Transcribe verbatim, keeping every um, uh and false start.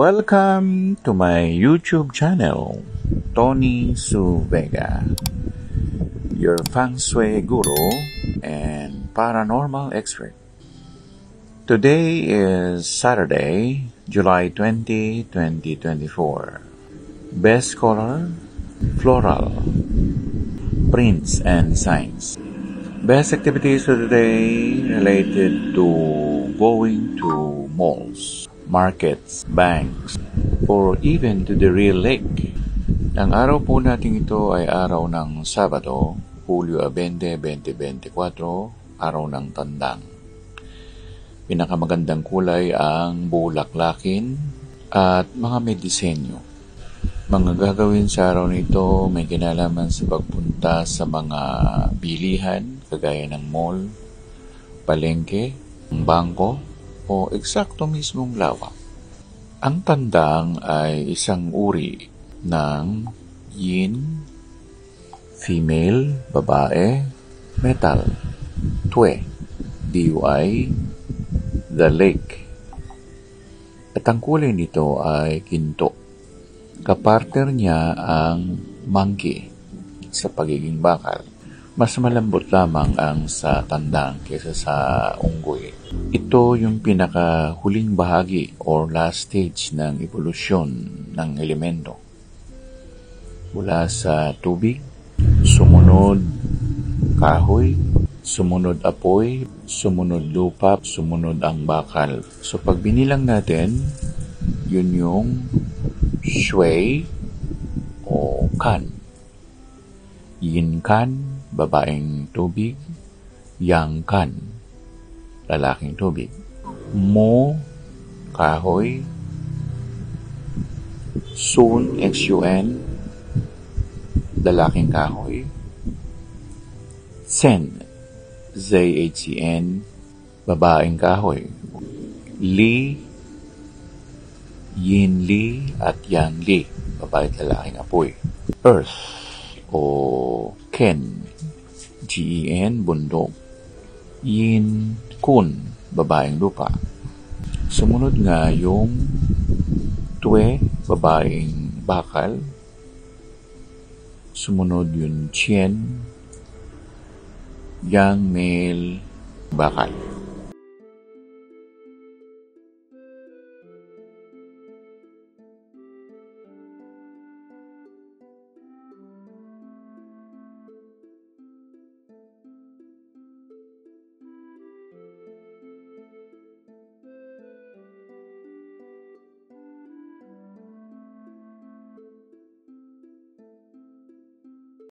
Welcome to my YouTube channel, Tony Su Vega, your feng shui guru and paranormal expert. Today is Saturday, July twentieth, twenty twenty-four. Best color, floral, prints and signs. Best activities for today related to going to malls, markets, banks, or even to the real lake. Ang araw po natin ito ay araw ng Sabado, Hulyo twenty, twenty twenty-four, araw ng Tandang. Pinakamagandang kulay ang bulaklakin at mga may disenyo. Mga gagawin sa araw nito may kinalaman sa pagpunta sa mga bilihan, kagaya ng mall, palengke, bangko, o eksakto mismong lawa. Ang tandang ay isang uri ng yin, female, babae, metal, twe, D U I, the lake. At ang kulay nito ay ginto. Kapartner niya ang monkey sa pagiging bakal. Mas malambot lamang ang sa tandang kaysa sa unggoy. Ito yung pinakahuling bahagi or last stage ng evolusyon ng elemento. Mula sa tubig, sumunod kahoy, sumunod apoy, sumunod lupa, sumunod ang bakal. So pag binilang natin, yun yung shui o kan. Yin kan, babaeng tubig. Yang kan, lalaking tubig. Mo, kahoy. Sun, X U N, lalaking kahoy. Sen, Z H E N, babaeng kahoy. Li, Yin Li at Yang Li, babae at lalaking apoy. Earth o Ken, G E N, bundok. Yin Kun, babaeng lupa. Sumunod nga yung Twe, babaeng bakal. Sumunod yung Chien, Yang male, bakal.